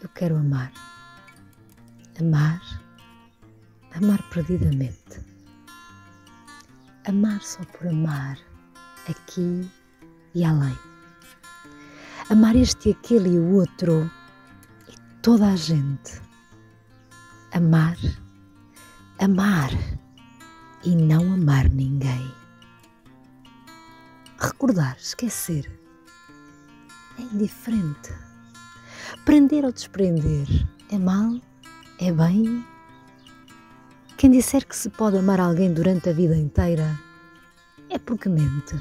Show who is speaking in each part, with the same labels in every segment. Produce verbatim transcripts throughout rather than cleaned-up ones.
Speaker 1: Eu quero amar. Amar, amar perdidamente. Amar só por amar, aqui e além. Amar este e aquele e o outro e toda a gente. Amar, amar e não amar ninguém. Recordar, esquecer, é indiferente. Prender ou desprender, é mal, é bem. Quem disser que se pode amar alguém durante a vida inteira é porque mente.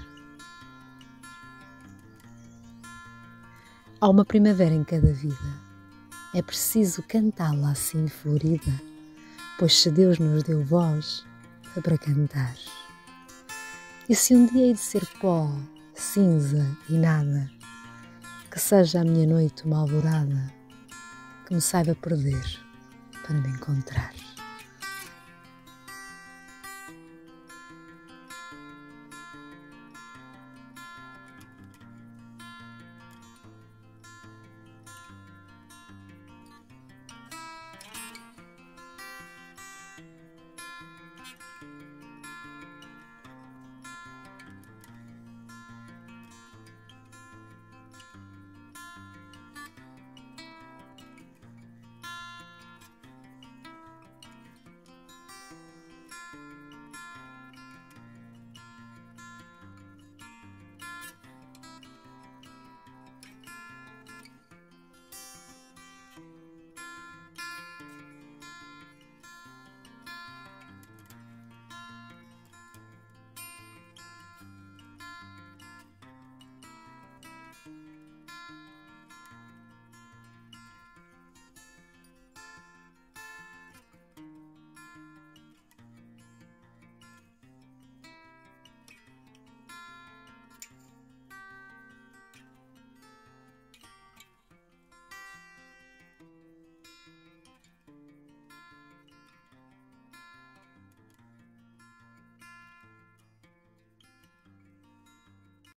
Speaker 1: Há uma primavera em cada vida, é preciso cantá-la assim florida, pois se Deus nos deu voz, foi para cantar. E se um dia hei de ser pó, cinza e nada, que seja a minha noite uma alvorada, que me saiba perder para me encontrar.